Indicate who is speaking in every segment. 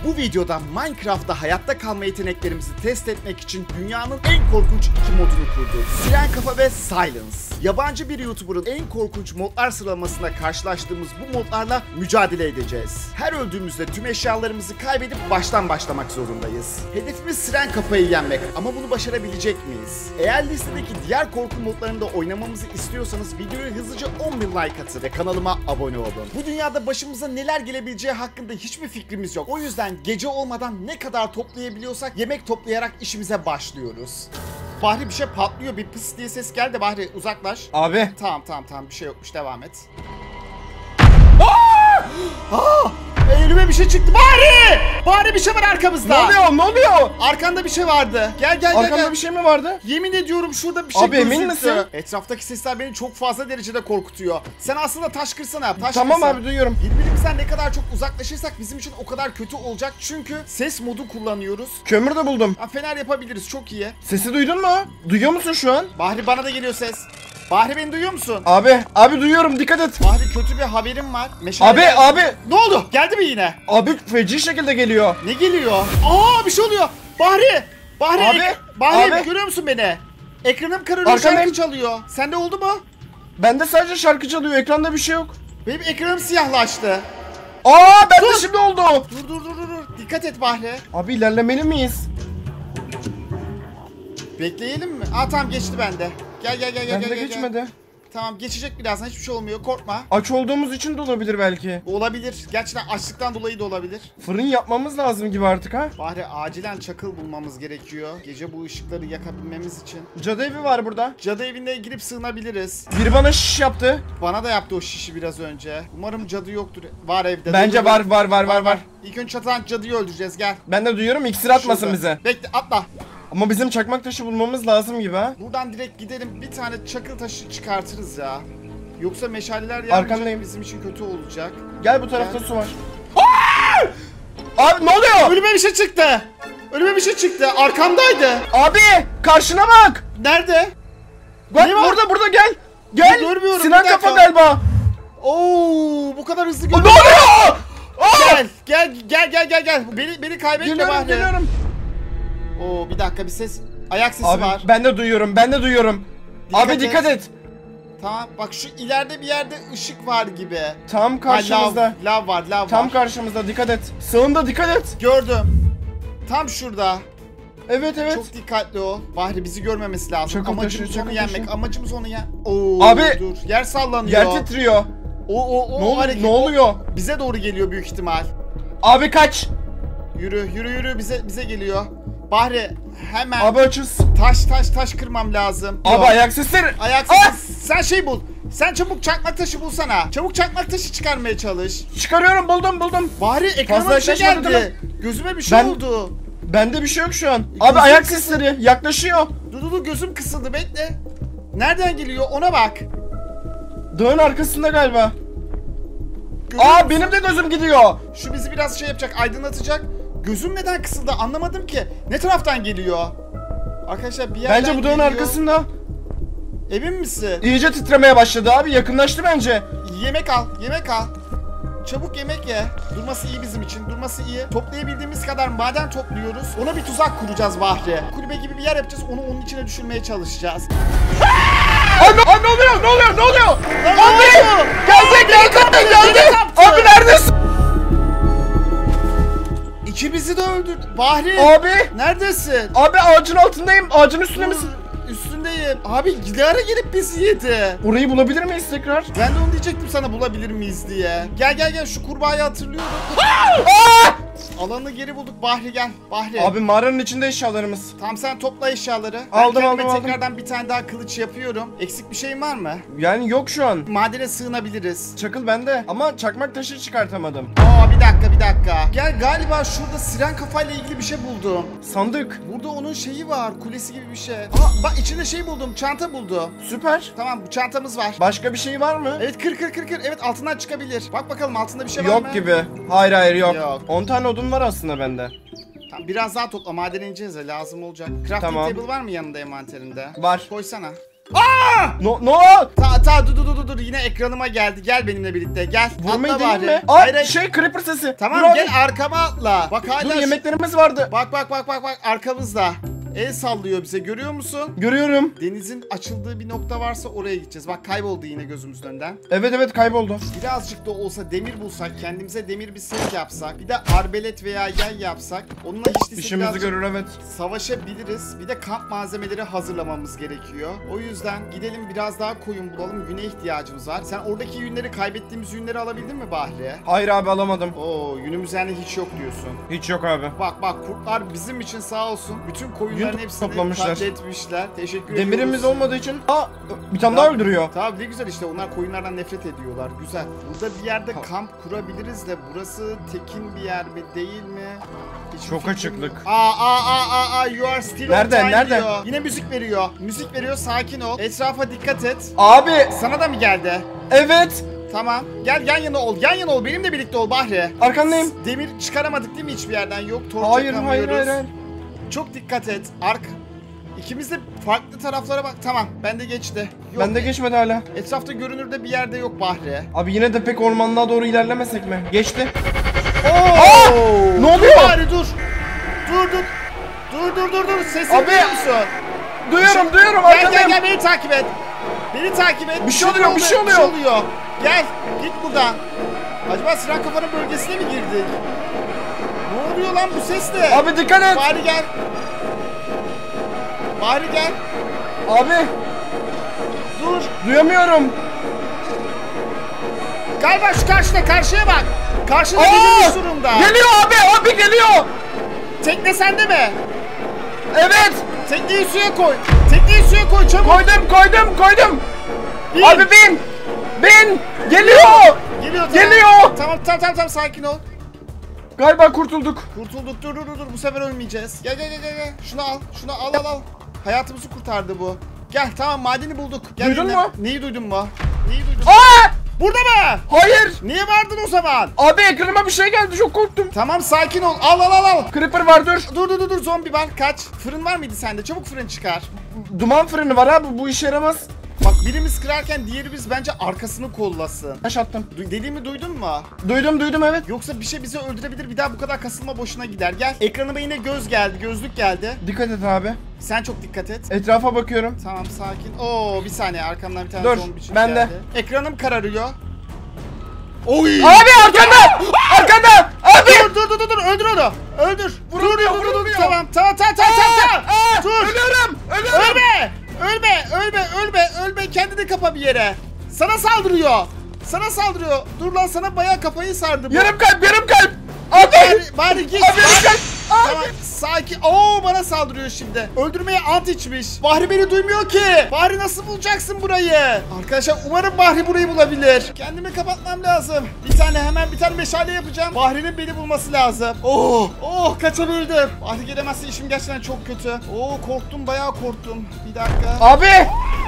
Speaker 1: Bu videoda Minecraft'ta hayatta kalma yeteneklerimizi test etmek için dünyanın en korkunç iki modunu kurduk. Siren Kafa ve Silence. Yabancı bir YouTuber'ın en korkunç modlar sıralamasında karşılaştığımız bu modlarla mücadele edeceğiz. Her öldüğümüzde tüm eşyalarımızı kaybedip baştan başlamak zorundayız. Hedefimiz Siren Kafa'yı yenmek ama bunu başarabilecek miyiz? Eğer listedeki diğer korku modlarında oynamamızı istiyorsanız videoya hızlıca 10.000 like atın ve kanalıma abone olun. Bu dünyada başımıza neler gelebileceği hakkında hiçbir fikrimiz yok. O yüzden gece olmadan ne kadar toplayabiliyorsak yemek toplayarak işimize başlıyoruz. Bahri bir şey patlıyor, bir pıs diye ses geldi. Bahri uzaklaş.
Speaker 2: Abi.
Speaker 1: Tamam bir şey yokmuş, devam et. Elime bir şey çıktı. Bahri bir şey var arkamızda.
Speaker 2: Ne oluyor?
Speaker 1: Arkanda bir şey vardı. Gel.
Speaker 2: Arkamda bir şey mi vardı?
Speaker 1: Yemin ediyorum şurada bir şey
Speaker 2: Abi,
Speaker 1: gözüktü.
Speaker 2: emin misin?
Speaker 1: Etraftaki sesler beni çok fazla derecede korkutuyor. Sen aslında taş kırsana.
Speaker 2: Tamam abi, duyuyorum.
Speaker 1: Birbirimizden ne kadar çok uzaklaşırsak bizim için o kadar kötü olacak. Çünkü ses modu kullanıyoruz.
Speaker 2: Kömür de buldum.
Speaker 1: Fener yapabiliriz, çok iyi.
Speaker 2: Sesi duydun mu? Duyuyor musun şu an?
Speaker 1: Bahri, bana da geliyor ses. Bahri, beni duyuyor musun?
Speaker 2: Abi duyuyorum, dikkat et.
Speaker 1: Bahri, kötü bir haberim var. Meşale
Speaker 2: Abi.
Speaker 1: Ne oldu? Geldi mi yine?
Speaker 2: Abi feci şekilde geliyor.
Speaker 1: Ne geliyor? Bir şey oluyor. Bahri,
Speaker 2: Abi.
Speaker 1: görüyor musun beni? Ekranım kararıyor, şarkı çalıyor. Sende oldu mu?
Speaker 2: Bende sadece şarkı çalıyor, ekranda bir şey yok.
Speaker 1: Benim ekranım siyahlaştı.
Speaker 2: Bende şimdi oldu.
Speaker 1: Dur. Dikkat et Bahri.
Speaker 2: Abi ilerlemeli miyiz?
Speaker 1: Bekleyelim mi? Tamam, geçti bende. Gel.
Speaker 2: Bende geçmedi.
Speaker 1: Tamam, geçecek birazdan, hiçbir şey olmuyor, korkma.
Speaker 2: Aç olduğumuz için de olabilir belki.
Speaker 1: Olabilir. Gerçekten açlıktan dolayı da olabilir.
Speaker 2: Fırın yapmamız lazım gibi artık ha.
Speaker 1: Bahri, acilen çakıl bulmamız gerekiyor. Gece bu ışıkları yakabilmemiz için.
Speaker 2: Cadı evi var burada.
Speaker 1: Cadı evine girip sığınabiliriz.
Speaker 2: Biri bana şiş yaptı.
Speaker 1: Bana da yaptı o şişi biraz önce. Umarım cadı yoktur. Var evde.
Speaker 2: Bence var.
Speaker 1: İlk önce çatıdan cadıyı öldüreceğiz, gel.
Speaker 2: Ben de duyuyorum, iksir atmasın
Speaker 1: Şurada.
Speaker 2: bize.
Speaker 1: Bekle, atla.
Speaker 2: Ama bizim çakmak taşı bulmamız lazım gibi ha.
Speaker 1: Buradan direkt gidelim, bir tane çakıl taşı çıkartırız ya. Yoksa meşaleler
Speaker 2: Arkandayım.
Speaker 1: yanmayacak, bizim için kötü olacak.
Speaker 2: Gel, bu tarafta su var. Abi ne oluyor?
Speaker 1: Önüme bir şey çıktı. Arkamdaydı.
Speaker 2: Abi karşına bak.
Speaker 1: Nerede?
Speaker 2: Bak
Speaker 1: Ne var?
Speaker 2: burada gel. Gel.
Speaker 1: Görmüyorum,
Speaker 2: Sinan
Speaker 1: bir dakika.
Speaker 2: Kafa galiba.
Speaker 1: Bu kadar hızlı
Speaker 2: Ne oluyor?
Speaker 1: Gel. Beni kaybetme Bahri.
Speaker 2: Geliyorum.
Speaker 1: Bir dakika, bir ses. Ayak sesi
Speaker 2: Abi
Speaker 1: var.
Speaker 2: ben de duyuyorum. Abi dikkat et.
Speaker 1: Tamam, bak şu ileride bir yerde ışık var gibi.
Speaker 2: Tam karşımızda.
Speaker 1: Lav var.
Speaker 2: Tam karşımızda, dikkat et. Sağında dikkat et.
Speaker 1: Gördüm. Tam şurada.
Speaker 2: Evet.
Speaker 1: Çok dikkatli ol. Bahri bizi görmemesi lazım.
Speaker 2: Çakıl
Speaker 1: Amacımız
Speaker 2: taşı,
Speaker 1: onu
Speaker 2: çakıl
Speaker 1: yenmek.
Speaker 2: taşı.
Speaker 1: Amacımız onu
Speaker 2: Abi.
Speaker 1: Dur. Yer sallanıyor.
Speaker 2: Yer titriyor.
Speaker 1: Hareket.
Speaker 2: Ne oluyor?
Speaker 1: Bize doğru geliyor büyük ihtimal.
Speaker 2: Abi kaç.
Speaker 1: Yürü. Bize geliyor. Bahri, hemen.
Speaker 2: Abi açız.
Speaker 1: Taş kırmam lazım.
Speaker 2: Abi ayak sesleri.
Speaker 1: Sen şey bul. Sen çabuk çakmak taşı bulsana. Çabuk çakmak taşı çıkarmaya çalış.
Speaker 2: Çıkarıyorum, buldum.
Speaker 1: Bahri, ekrana
Speaker 2: Fazla
Speaker 1: bir şey
Speaker 2: yaklaşmadı
Speaker 1: geldi. Gözüme bir şey oldu.
Speaker 2: Bende bir şey yok şu an.
Speaker 1: Gözüm
Speaker 2: Abi ayak
Speaker 1: kısıldı.
Speaker 2: sesleri yaklaşıyor.
Speaker 1: Dur, gözüm kısıldı, bekle. Nereden geliyor, ona bak.
Speaker 2: Dağın arkasında galiba.
Speaker 1: Görüyor musun?
Speaker 2: Benim de gözüm gidiyor.
Speaker 1: Şu bizi biraz şey yapacak, aydınlatacak. Gözüm neden kısıldı anlamadım ki. Ne taraftan geliyor? Arkadaşlar bir yerden
Speaker 2: Bence bu dağın
Speaker 1: geliyor.
Speaker 2: arkasında.
Speaker 1: Emin misin?
Speaker 2: İyice titremeye başladı abi, yakınlaştı bence.
Speaker 1: Yemek al. Çabuk yemek ye. Durması iyi bizim için, durması iyi. Toplayabildiğimiz kadar maden topluyoruz. Ona bir tuzak kuracağız Bahri. Kulübe gibi bir yer yapacağız, onu onun içine düşürmeye çalışacağız.
Speaker 2: Ne oluyor?
Speaker 1: Abi!
Speaker 2: Geldi. Abi neredesin?
Speaker 1: İkimizi de öldürdü. Bahri!
Speaker 2: Abi
Speaker 1: Neredesin?
Speaker 2: ağacın altındayım. Ağacın üstünde misin?
Speaker 1: Üstündeyim. Abi gidara gelip bizi yedi.
Speaker 2: Orayı bulabilir miyiz tekrar?
Speaker 1: Ben de onu diyecektim sana, bulabilir miyiz diye. Gel şu kurbağayı hatırlıyorum. Alanı geri bulduk Bahri, gel. Bahri.
Speaker 2: Abi mağaranın içinde eşyalarımız.
Speaker 1: Tamam, sen topla eşyaları.
Speaker 2: Aldım.
Speaker 1: Tekrardan bir tane daha kılıç yapıyorum. Eksik bir şeyin var mı?
Speaker 2: Yani yok şu an.
Speaker 1: Madene sığınabiliriz.
Speaker 2: Çakıl bende ama çakmak taşı çıkartamadım.
Speaker 1: Bir dakika. Gel, galiba şurada Siren Kafayla ilgili bir şey buldum.
Speaker 2: Sandık.
Speaker 1: Burada onun şeyi var, kulesi gibi bir şey. Bak içinde şey buldum, çanta buldum.
Speaker 2: Süper.
Speaker 1: Tamam, bu çantamız var.
Speaker 2: Başka bir şey var mı?
Speaker 1: Evet, kır. Evet, altından çıkabilir. Bak bakalım, altında bir şey var mı?
Speaker 2: Yok gibi. Hayır yok.
Speaker 1: Yok.
Speaker 2: 10 tane odun var aslında bende.
Speaker 1: Tamam, biraz daha topla, madene ineceğiz ya, lazım olacak. Crafting
Speaker 2: Tamam.
Speaker 1: table var mı yanında envanterinde?
Speaker 2: Var.
Speaker 1: Koysana.
Speaker 2: No.
Speaker 1: Dur yine ekranıma geldi. Gel benimle birlikte gel.
Speaker 2: Vurmayı
Speaker 1: Atla
Speaker 2: değil
Speaker 1: bari.
Speaker 2: mi?
Speaker 1: Hayır,
Speaker 2: Aa,
Speaker 1: hayır.
Speaker 2: Creeper sesi.
Speaker 1: Tamam
Speaker 2: Dur abi.
Speaker 1: gel arkama atla. Bak hala
Speaker 2: Dur, yemeklerimiz vardı.
Speaker 1: Bak arkamızda. El sallıyor bize, görüyor musun?
Speaker 2: Görüyorum.
Speaker 1: Denizin açıldığı bir nokta varsa oraya gideceğiz. Bak kayboldu yine gözümüzün önünden.
Speaker 2: Evet kayboldu.
Speaker 1: Birazcık da olsa demir bulsak, kendimize demir bir set yapsak, bir de arbelet veya yay yapsak, onunla hiç değilse
Speaker 2: İşimizi
Speaker 1: birazcık
Speaker 2: görür, evet.
Speaker 1: savaşabiliriz. Bir de kamp malzemeleri hazırlamamız gerekiyor. O yüzden gidelim biraz daha koyun bulalım. Güne ihtiyacımız var. Sen oradaki yünleri, kaybettiğimiz yünleri alabildin mi Bahri?
Speaker 2: Hayır abi, alamadım.
Speaker 1: Oo, yünümüz yani hiç yok diyorsun.
Speaker 2: Hiç yok abi.
Speaker 1: Bak kurtlar bizim için sağ olsun. Bütün koyunların
Speaker 2: Yün
Speaker 1: hepsini
Speaker 2: toplamışlar.
Speaker 1: katletmişler. Teşekkür ediyoruz.
Speaker 2: Demirimiz olmadığı için bir tane daha öldürüyor.
Speaker 1: Tamam, ne güzel işte, onlar koyunlardan nefret ediyorlar. Güzel. Burada bir yerde kamp kurabiliriz de burası tekin bir yer mi değil mi? Hiçbir
Speaker 2: Çok
Speaker 1: fikrim
Speaker 2: açıklık.
Speaker 1: yok. You are still on
Speaker 2: Nerede,
Speaker 1: time
Speaker 2: nerede?
Speaker 1: diyor. Yine müzik veriyor. Müzik veriyor, sakin ol. Etrafa dikkat et.
Speaker 2: Abi
Speaker 1: Sana da mı geldi?
Speaker 2: evet.
Speaker 1: Tamam. Gel yan yana ol. Yan yana ol. Benimle birlikte ol Bahri.
Speaker 2: Arkandayım.
Speaker 1: Demir çıkaramadık değil mi hiçbir yerden? Yok. Torç
Speaker 2: Hayır.
Speaker 1: yakamıyoruz. Çok dikkat et. İkimiz de farklı taraflara bak. Tamam. Bende geçti. Yok.
Speaker 2: Bende geçmedi hala.
Speaker 1: Etrafta görünürde bir yerde yok Bahri.
Speaker 2: Abi yine de pek ormanlığa doğru ilerlemesek mi? Geçti.
Speaker 1: Oo!
Speaker 2: Ne oluyor?
Speaker 1: Bahri dur. Dur. Sesini
Speaker 2: Abi!
Speaker 1: duyuyor musun?
Speaker 2: Duyuyorum
Speaker 1: Gel
Speaker 2: arkandayım.
Speaker 1: beni takip et. Beni takip et.
Speaker 2: Bir şey
Speaker 1: Şimdi
Speaker 2: oluyor, bir şey oluyor.
Speaker 1: Gel. Git buradan. Acaba Siren Kafa'nın bölgesine mi girdik? Ne oluyor lan, bu ses ne?
Speaker 2: Abi dikkat et.
Speaker 1: Bahri gel.
Speaker 2: Abi
Speaker 1: Dur.
Speaker 2: duyamıyorum.
Speaker 1: Galiba şu karşıya bak. Karşıda bir durumda.
Speaker 2: Geliyor abi geliyor.
Speaker 1: Tekne sende mi?
Speaker 2: Evet.
Speaker 1: Tekneyi suya koy. Çabuk.
Speaker 2: Koydum.
Speaker 1: Bin.
Speaker 2: Abi bin. Geliyor.
Speaker 1: Geliyor. Tamam sakin ol.
Speaker 2: Galiba kurtulduk.
Speaker 1: Kurtulduk. Dur. Bu sefer ölmeyeceğiz. Gel. Şunu al. Hayatımızı kurtardı bu. Gel, tamam, madeni bulduk. Gel,
Speaker 2: Duydun
Speaker 1: dinle.
Speaker 2: mu?
Speaker 1: Neyi duydun mu?
Speaker 2: Aa!
Speaker 1: Burada mı?
Speaker 2: Hayır.
Speaker 1: Niye vardın o zaman?
Speaker 2: Abi ekranıma bir şey geldi, çok korktum.
Speaker 1: Tamam, sakin ol. Al.
Speaker 2: Creeper var, dur.
Speaker 1: Dur, zombi var. Kaç. Fırın var mıydı sende? Çabuk fırın çıkar.
Speaker 2: Duman fırını var abi, bu işe yaramaz.
Speaker 1: Bak, birimiz kırarken diğerimiz bence arkasını kollasın.
Speaker 2: Taş attım.
Speaker 1: Dediğimi duydun mu?
Speaker 2: Duydum evet.
Speaker 1: Yoksa bir şey bizi öldürebilir. Bir daha bu kadar kasılma boşuna gider. Gel. Ekranıma yine gözlük geldi.
Speaker 2: Dikkat et abi.
Speaker 1: Sen çok dikkat et.
Speaker 2: Etrafa bakıyorum.
Speaker 1: Tamam, sakin. Oo, bir saniye, arkamdan bir tane
Speaker 2: Dur,
Speaker 1: zombi çıktı.
Speaker 2: ben de.
Speaker 1: Ekranım kararıyor. Oy!
Speaker 2: Abi arkanda. Abi.
Speaker 1: Dur, öldür onu. Öldür.
Speaker 2: Vuruluyor.
Speaker 1: Tamam. Dur.
Speaker 2: Ölüyorum.
Speaker 1: Ölme. Kendini kapa bir yere. Sana saldırıyor. Dur lan, sana bayağı kafayı sardı bu.
Speaker 2: Yarım kalp. Abi.
Speaker 1: Bari git.
Speaker 2: Abi yarım kalp.
Speaker 1: Tamam, sakin. Oo, bana saldırıyor şimdi. Öldürmeye ant içmiş. Bahri beni duymuyor ki. Bahri, nasıl bulacaksın burayı? Arkadaşlar, umarım Bahri burayı bulabilir. Kendimi kapatmam lazım. Hemen bir tane meşale yapacağım. Bahri'nin beni bulması lazım. Oh, kaçabildim. Bahri gelemezse işim gerçekten çok kötü. Korktum, bayağı korktum. Bir dakika.
Speaker 2: Abi.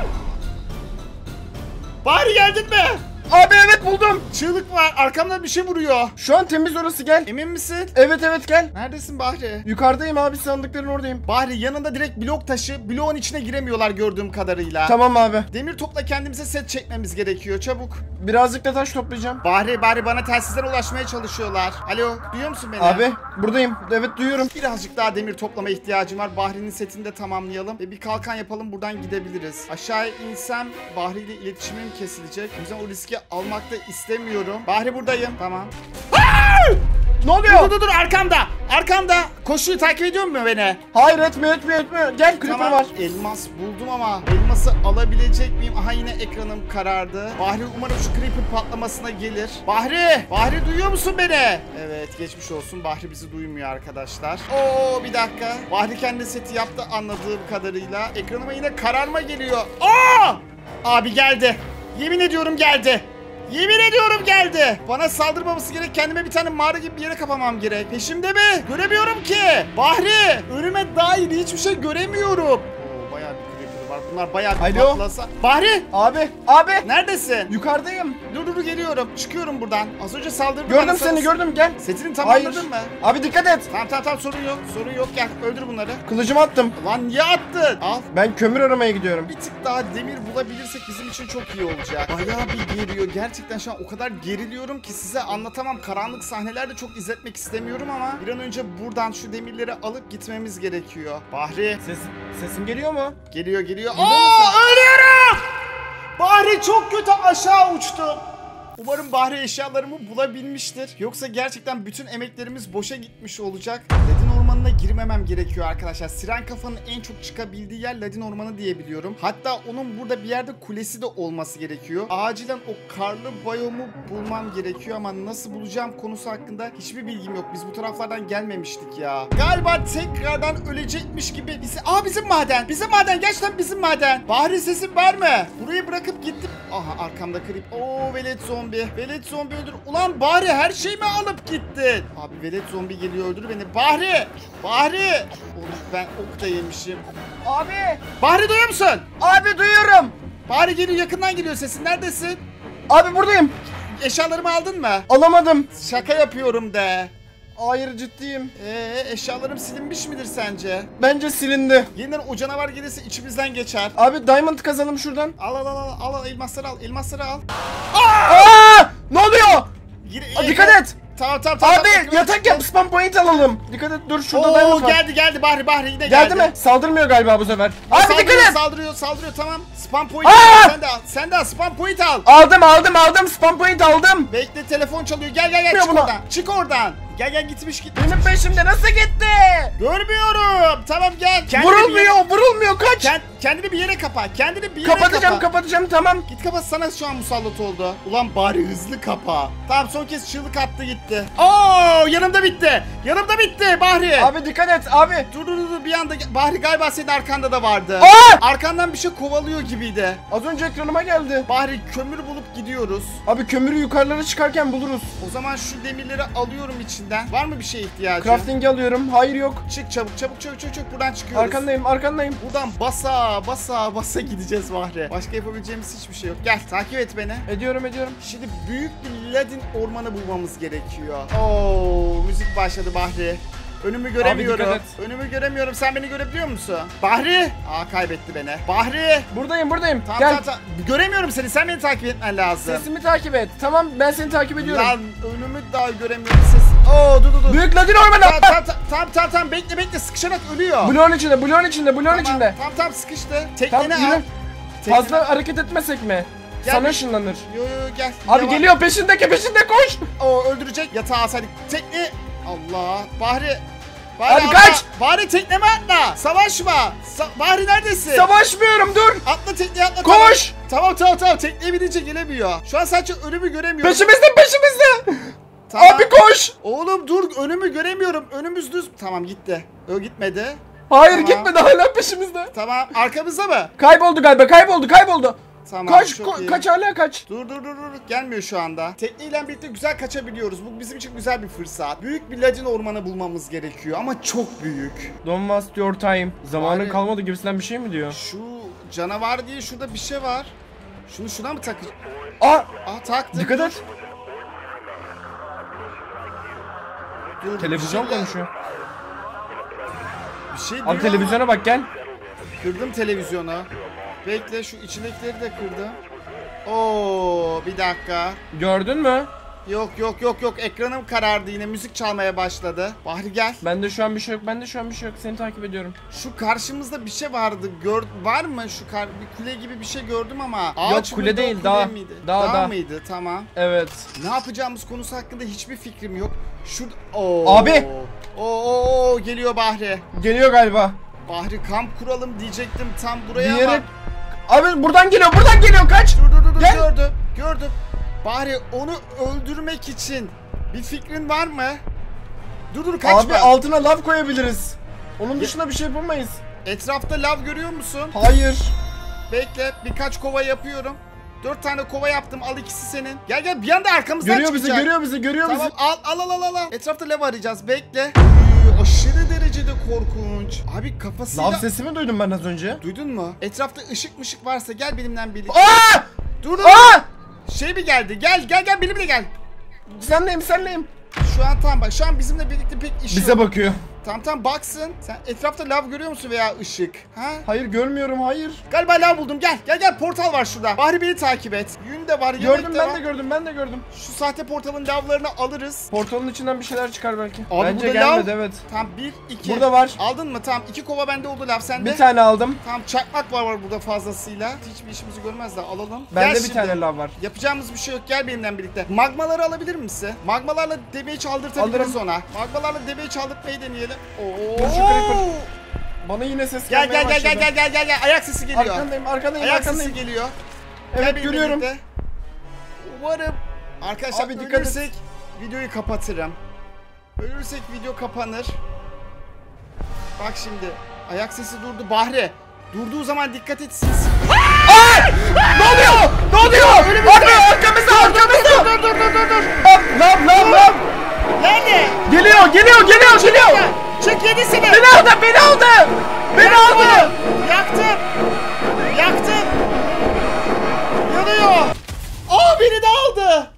Speaker 1: Bahri, geldin mi?
Speaker 2: Abi evet, buldum.
Speaker 1: Çığlık var. Arkamdan bir şey vuruyor.
Speaker 2: Şu an temiz orası, gel.
Speaker 1: Emin misin?
Speaker 2: Evet gel.
Speaker 1: Neredesin Bahri?
Speaker 2: Yukarıdayım abi, sandıkların oradayım.
Speaker 1: Bahri, yanında direkt blok taşı. Bloğun içine giremiyorlar gördüğüm kadarıyla.
Speaker 2: Tamam abi.
Speaker 1: Demir topla, kendimize set çekmemiz gerekiyor. Çabuk.
Speaker 2: Birazcık da taş toplayacağım.
Speaker 1: Bahri, bana telsizden ulaşmaya çalışıyorlar. Alo, duyuyor musun beni?
Speaker 2: Abi buradayım. Evet, duyuyorum.
Speaker 1: Birazcık daha demir toplama ihtiyacım var. Bahri'nin setini de tamamlayalım. Ve bir kalkan yapalım, buradan gidebiliriz. Aşağıya insem Bahri ile iletişimim kesilecek. O yüzden o riski almak da istemiyorum. Bahri, buradayım. Tamam.
Speaker 2: Ne oluyor?
Speaker 1: Dur, arkamda. Koşuyu takip ediyor mu beni?
Speaker 2: Hayır, etmiyor. Gel, creeper
Speaker 1: Tamam,
Speaker 2: var.
Speaker 1: elmas buldum ama elması alabilecek miyim? Aha, yine ekranım karardı. Bahri, umarım şu creeper patlamasına gelir. Bahri duyuyor musun beni? Evet, geçmiş olsun. Bahri bizi duymuyor arkadaşlar. Bir dakika. Bahri kendi seti yaptı anladığım kadarıyla. Ekranıma yine kararma geliyor. Abi geldi. Yemin ediyorum geldi. Bana saldırmaması gerek. Kendime bir tane mağara gibi bir yere kapamam gerek. Peşimde mi? Göremiyorum ki. Bahri, önüme dair hiçbir şey göremiyorum. Bayağı bir creeper var. Bunlar bayağı bir
Speaker 2: Alo?
Speaker 1: patlasa. Bahri!
Speaker 2: Abi.
Speaker 1: Neredesin?
Speaker 2: Yukarıdayım.
Speaker 1: Dur geliyorum. Çıkıyorum buradan. Az önce saldırdın.
Speaker 2: Gördüm
Speaker 1: bana,
Speaker 2: seni, gördüm, gel.
Speaker 1: Setini
Speaker 2: Hayır.
Speaker 1: tamamladın mı?
Speaker 2: Abi dikkat et.
Speaker 1: Tamam sorun yok gel öldür bunları.
Speaker 2: Kılıcımı attım.
Speaker 1: Lan niye attın? Al.
Speaker 2: Ben kömür aramaya gidiyorum.
Speaker 1: Bir tık daha demir bulabilirsek bizim için çok iyi olacak. Bayağı bir geriyor. Gerçekten şu an o kadar geriliyorum ki size anlatamam. Karanlık sahnelerde çok izletmek istemiyorum ama bir an önce buradan şu demirleri alıp gitmemiz gerekiyor. Bahri.
Speaker 2: Sesim geliyor mu?
Speaker 1: Geliyor.
Speaker 2: Burada
Speaker 1: Aa,
Speaker 2: mısın?
Speaker 1: ölüyorum! Bahri çok kötü aşağı uçtu. Umarım Bahri eşyalarımı bulabilmiştir. Yoksa gerçekten bütün emeklerimiz boşa gitmiş olacak. Ladin Ormanı'na girmemem gerekiyor arkadaşlar. Siren Kafa'nın en çok çıkabildiği yer Ladin Ormanı diyebiliyorum. Hatta onun burada bir yerde kulesi de olması gerekiyor. Acilen o karlı bayomu bulmam gerekiyor ama nasıl bulacağım konusu hakkında hiçbir bilgim yok. Biz bu taraflardan gelmemiştik ya. Galiba tekrardan ölecekmiş gibi. Bizim maden. Bizim maden. Gerçekten bizim maden. Bahri sesim verme. Burayı bırakıp gittim. Aha arkamda krip. Oo velet zombi. Velet zombi öldür. Ulan Bahri her şeyimi alıp gittin. Abi velet zombi geliyor öldür beni. Bahri. Oğlum ben ok da yemişim.
Speaker 2: Abi.
Speaker 1: Bahri duyuyor musun?
Speaker 2: Abi duyuyorum.
Speaker 1: Bahri geliyor, yakından geliyor sesin. Neredesin?
Speaker 2: Abi buradayım.
Speaker 1: Eşyalarımı aldın mı?
Speaker 2: Alamadım.
Speaker 1: Şaka yapıyorum de.
Speaker 2: Hayır, ciddiyim.
Speaker 1: Eşyalarım silinmiş midir sence?
Speaker 2: Bence silindi.
Speaker 1: Yeniden o canavar gelirse içimizden geçer.
Speaker 2: Abi diamond kazalım şuradan.
Speaker 1: Al elmasları al.
Speaker 2: Aa! Ne oluyor? Dikkat et.
Speaker 1: Tamam.
Speaker 2: Abi yatak yap, spam point alalım. Dikkat et, dur şurada diamond var.
Speaker 1: Geldi Bahri yine
Speaker 2: Geldi mi? Saldırmıyor galiba bu sefer. Abi
Speaker 1: Saldırıyor,
Speaker 2: dikkat et.
Speaker 1: Saldırıyor tamam. Spam point
Speaker 2: Aa!
Speaker 1: sen de al spam point al.
Speaker 2: Aldım, spam point aldım.
Speaker 1: Bekle telefon çalıyor. Gel çık oradan. Gel gitmiş.
Speaker 2: Benim peşimde nasıl gitti?
Speaker 1: Görmüyorum. Tamam gel.
Speaker 2: Vurulmuyor, kaç.
Speaker 1: Kendini bir yere kapa.
Speaker 2: Kapatacağım, tamam.
Speaker 1: Git kapat, sana şu an musallat oldu. Ulan bari hızlı kapa. Tamam son kez çığlık attı gitti. Oo yanımda bitti Bahri.
Speaker 2: Abi dikkat et abi.
Speaker 1: Dur bir anda Bahri galiba senin arkanda da vardı.
Speaker 2: Aa!
Speaker 1: Arkandan bir şey kovalıyor gibiydi.
Speaker 2: Az önce ekranıma geldi.
Speaker 1: Bahri kömür bulup gidiyoruz.
Speaker 2: Abi kömürü yukarılara çıkarken buluruz.
Speaker 1: O zaman şu demirleri alıyorum içinden. Var mı bir şeye ihtiyacın?
Speaker 2: Crafting'i alıyorum. Hayır yok.
Speaker 1: Çık çabuk buradan çıkıyoruz.
Speaker 2: Arkandayım.
Speaker 1: Buradan basa gideceğiz Bahri. Başka yapabileceğimiz hiçbir şey yok. Gel takip et beni.
Speaker 2: Ediyorum.
Speaker 1: Şimdi büyük bir Ladin ormanı bulmamız gerekiyor. Oo müzik başladı Bahri. Önümü göremiyorum. Sen beni görebiliyor musun? Bahri! Kaybetti beni. Bahri!
Speaker 2: Buradayım.
Speaker 1: Tamam. Göremiyorum seni. Sen beni takip etmen lazım.
Speaker 2: Sesimi takip et. Tamam, ben seni takip ediyorum.
Speaker 1: Lan önümü daha göremiyorum. Dur.
Speaker 2: Büyük Ladin ormanı.
Speaker 1: Tamam. Bekle. Sıkışarak ölüyor.
Speaker 2: Bloğun içinde.
Speaker 1: Tamam sıkıştı.
Speaker 2: Tamam,
Speaker 1: Tekneni
Speaker 2: yürü.
Speaker 1: al.
Speaker 2: Fazla hareket etmesek mi?
Speaker 1: Gel.
Speaker 2: Sana ışınlanır.
Speaker 1: Yo gel.
Speaker 2: Abi
Speaker 1: Devam.
Speaker 2: geliyor, peşinde koş.
Speaker 1: O öldürecek. Yatağa alsaydık. Tekne. Allah. Bahri
Speaker 2: Hadi kaç.
Speaker 1: Bahri tekneme atla. Savaşma. Bahri neredesin?
Speaker 2: Savaşmıyorum, dur.
Speaker 1: Atla tekneye atla.
Speaker 2: Koş.
Speaker 1: Tamam. Tekneye binince gelemiyor. Şu an sadece önümü göremiyorum.
Speaker 2: Peşimizde.
Speaker 1: Tamam.
Speaker 2: Abi koş.
Speaker 1: Oğlum dur, önümü göremiyorum. Önümüz düz. Tamam gitti. O gitmedi.
Speaker 2: Hayır,
Speaker 1: Tamam.
Speaker 2: gitmedi, hala peşimizde.
Speaker 1: Tamam arkamızda mı?
Speaker 2: Kayboldu galiba, kayboldu.
Speaker 1: Tamam.
Speaker 2: Kaç hala kaç.
Speaker 1: Dur. Gelmiyor şu anda. Tekneyle birlikte güzel kaçabiliyoruz. Bu bizim için güzel bir fırsat. Büyük bir Ladin ormanı bulmamız gerekiyor ama çok büyük.
Speaker 2: Don't waste your time. Zamanın
Speaker 1: Bari-
Speaker 2: kalmadı gibisinden bir şey mi diyor?
Speaker 1: Şu canavar diye şurada bir şey var. Şuna mı takacağım? Taktım.
Speaker 2: Dikkat et.
Speaker 1: Dur,
Speaker 2: Televizyon
Speaker 1: bir şeyler-
Speaker 2: konuşuyor.
Speaker 1: Bir şey
Speaker 2: Abi
Speaker 1: diyor
Speaker 2: televizyona bak, gel.
Speaker 1: ama kırdım televizyonu. Bekle şu içindekileri de kırdım. Oo bir dakika.
Speaker 2: Gördün mü?
Speaker 1: Yok. Ekranım karardı yine. Müzik çalmaya başladı. Bahri gel.
Speaker 2: Bende şu an bir şey yok. Seni takip ediyorum.
Speaker 1: Şu karşımızda bir şey vardı. Var mı bir kule gibi bir şey gördüm ama. Ağaç
Speaker 2: kule
Speaker 1: mıydı,
Speaker 2: değil,
Speaker 1: kule
Speaker 2: dağ.
Speaker 1: miydi?
Speaker 2: Dağ.
Speaker 1: Dağ mıydı? Tamam.
Speaker 2: Evet.
Speaker 1: Ne yapacağımız konusu hakkında hiçbir fikrim yok.
Speaker 2: Abi!
Speaker 1: Oo geliyor Bahri.
Speaker 2: Geliyor galiba.
Speaker 1: Bahri kamp kuralım diyecektim tam buraya
Speaker 2: Bir yere...
Speaker 1: ama.
Speaker 2: Abi buradan geliyor, kaç.
Speaker 1: Dur
Speaker 2: Gel.
Speaker 1: gördüm. Bahri onu öldürmek için bir fikrin var mı? Dur kaçma.
Speaker 2: Abi altına lav koyabiliriz. Onun dışında bir şey yapamayız.
Speaker 1: Etrafta lav görüyor musun?
Speaker 2: Hayır.
Speaker 1: Bekle birkaç kova yapıyorum. 4 tane kova yaptım. Al ikisi senin. Gel bir anda arkamızdan
Speaker 2: Görüyor bizi,
Speaker 1: çıkacak.
Speaker 2: görüyor bizi.
Speaker 1: Tamam al. Etrafta lav arayacağız. Bekle. Aşırı derecede korkunç. Abi kafasıyla...
Speaker 2: Lav sesimi duydum ben az önce.
Speaker 1: Duydun mu? Etrafta ışık varsa gel benimle birlikte.
Speaker 2: Aa!
Speaker 1: Dur.
Speaker 2: Aa!
Speaker 1: Şey mi geldi? Gel benimle gel.
Speaker 2: Senleyim.
Speaker 1: Şu an tamam bak. Şu an bizimle birlikte pek iş
Speaker 2: Bize
Speaker 1: yok.
Speaker 2: bakıyor.
Speaker 1: Tamam baksın. Sen etrafta lav görüyor musun veya ışık? Ha?
Speaker 2: Hayır görmüyorum, hayır.
Speaker 1: Galiba lav buldum. Gel portal var şurada. Bahri beni takip et. Yün de var.
Speaker 2: Gördüm,
Speaker 1: yemek de var.
Speaker 2: ben de gördüm.
Speaker 1: Şu sahte portalın lavlarını alırız.
Speaker 2: Portalın içinden bir şeyler çıkar belki.
Speaker 1: Abi
Speaker 2: Bence
Speaker 1: burada
Speaker 2: gelmedi,
Speaker 1: lav.
Speaker 2: evet.
Speaker 1: Tamam 1, 2.
Speaker 2: Burada var.
Speaker 1: Aldın mı? Tamam 2 kova bende oldu lav sende.
Speaker 2: Bir tane aldım.
Speaker 1: Tamam çakmak var burada fazlasıyla. Hiçbir işimizi görmez de alalım.
Speaker 2: Bende
Speaker 1: Gel
Speaker 2: bir
Speaker 1: şimdi.
Speaker 2: tane lav var.
Speaker 1: Yapacağımız bir şey yok. Gel benimle birlikte. Magmaları alabilir misin? Magmalarla deveyi çaldırtabiliriz ona. Magmalarla deveyi çaldırtmayı deneyelim. Oo.
Speaker 2: Dur şu creeper. Bana yine ses gelmeye başladı.
Speaker 1: Gel. Ayak sesi geliyor.
Speaker 2: Arkandayım.
Speaker 1: Ayak sesi geliyor.
Speaker 2: Evet,
Speaker 1: Gel benimle
Speaker 2: görüyorum.
Speaker 1: birlikte. Umarım arkadaşlar
Speaker 2: Abi, dikkat et.
Speaker 1: ölürsek videoyu kapatırım. Ölürsek video kapanır. Bak şimdi ayak sesi durdu. Bahri durduğu zaman dikkat et siz.
Speaker 2: Ne oluyor? Arkamızda.
Speaker 1: Dur.
Speaker 2: Lav.
Speaker 1: Nerede?
Speaker 2: Geliyor.
Speaker 1: Çık yedisini.
Speaker 2: Beni aldı.
Speaker 1: Yaktım. Yanıyor. Aa beni de aldı.